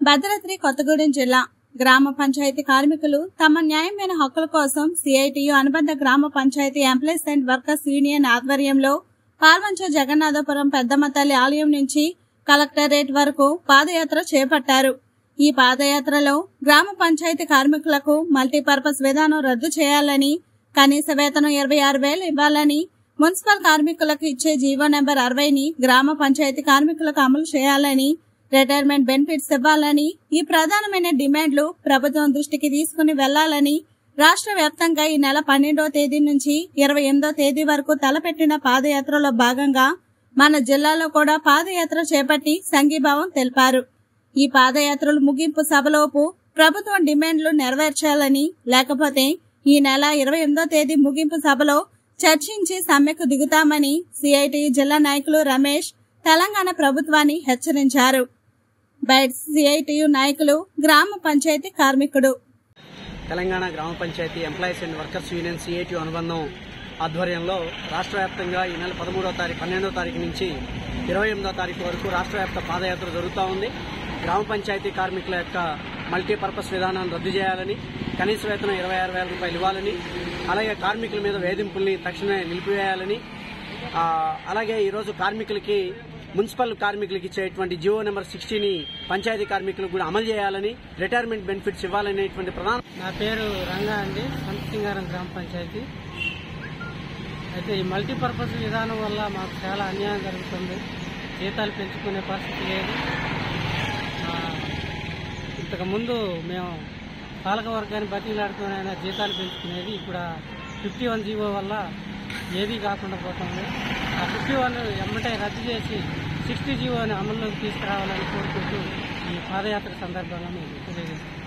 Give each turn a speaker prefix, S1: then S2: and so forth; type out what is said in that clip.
S1: భద్రాద్రి కొత్తగూడెం జిల్లా గ్రామ పంచాయతీ కార్మికులు తమ న్యాయమైన హక్కుల కోసం సిఐటియు అనుబంధ గ్రామ panchayat employees and workers union ఆధ్వర్యంలో పాల్వంచ జగన్నాథపురం పెద్దమ్మ తల్లి ఆలయం నుంచి కలెక్టరేట్ వరకు పాదయాత్ర చేపట్టారు. ఈ పాదయాత్రలో గ్రామ పంచాయతీ కార్మికులకు మల్టీపర్పస్ విధానం రద్దు చేయాలని, కనీస వేతనం 26,000 ఇవ్వాలని, మున్సిపల్ కార్మికులకు ఇచ్చే జీవో నెంబర్ 60ని గ్రామ పంచాయతీ కార్మికులకు అమలు చేయాలని, రిటైర్మెంట్ బెనిఫిట్స్ ఇవ్వాలని ఈ ప్రధానమైన డిమాండ్లు ప్రభుత్వం దృష్టికి తీసుకుని వెళ్లాలని రాష్ట్ర వ్యాప్తంగా ఈ నెల 12వ తేదీ నుంచి 28వ తేదీ వరకు తలపెట్టిన పాదయాత్రలో భాగంగా మన జిల్లాలో కూడా పాదయాత్ర చేపట్టి సంఘీభావం తెలిపారు. ఈ పాదయాత్రలు ముగింపు సభలోపు ప్రభుత్వం డిమాండ్లు నెరవేర్చాలని, లేకపోతే ఈ నెల 28వ తేదీ ముగింపు సభలో చర్చించి సమ్మెకు దిగుతామని సిఐటియు జిల్లా నాయకులు రమేష్ తెలంగాణ ప్రభుత్వాన్ని హెచ్చరించారు. బయట సిఐటియు నాయకులు గ్రామ పంచాయతీ కార్మికుడు
S2: తెలంగాణ గ్రామ panchayat employees and workers union CITU అనుబంధం ఆధ్వర్యంలో రాష్ట్ర వ్యాప్తంగా ఈ నెల 12వ తారీఖు నుంచి 28వ తారీఖు వరకు రాష్ట్ర వ్యాప్త పాదయాత్ర జరుగుతూ ఉంది. గ్రామ పంచాయతీ కార్మికుల యొక్క మల్టీపర్పస్ విధానాన్ని రద్దు చేయాలని, కనీస వేతనం 26,000 రూపాయలు ఇవ్వాలని, అలాగే కార్మికుల మీద వేధింపుల్ని తక్షణమే నిలిపివేయాలని, అలాగే ఈరోజు మున్సిపల్ కార్మికులకి ఇచ్చేటువంటి జీవో నెంబర్ 60ని పంచాయతీ కార్మికులకు కూడా అమలు చేయాలని, రిటైర్మెంట్ బెనిఫిట్స్ ఇవ్వాలనేటువంటి ప్రధాన.
S3: నా పేరు రంగా అండి, సంతసింగారం గ్రామ పంచాయతీ. అయితే ఈ మల్టీపర్పస్ విధానం వల్ల మాకు చాలా అన్యాయం జరుగుతుంది. జీతాలు పెంచుకునే పరిస్థితి లేదు. ఇంతకుముందు మేము పాలక వర్గాన్ని బతిలాడుతూనైనా జీతాలు పెంచుకునేది. ఇప్పుడు 51 జీవో వల్ల ఏదీ కాకుండా పోతుంది. ఆ 51 ఎమ్మటే రద్దు చేసి 60 జీవోని అమల్లోకి తీసుకురావాలని కోరుకుంటూ ఈ పాదయాత్ర సందర్భంగా మేము తెలియజేస్తాం.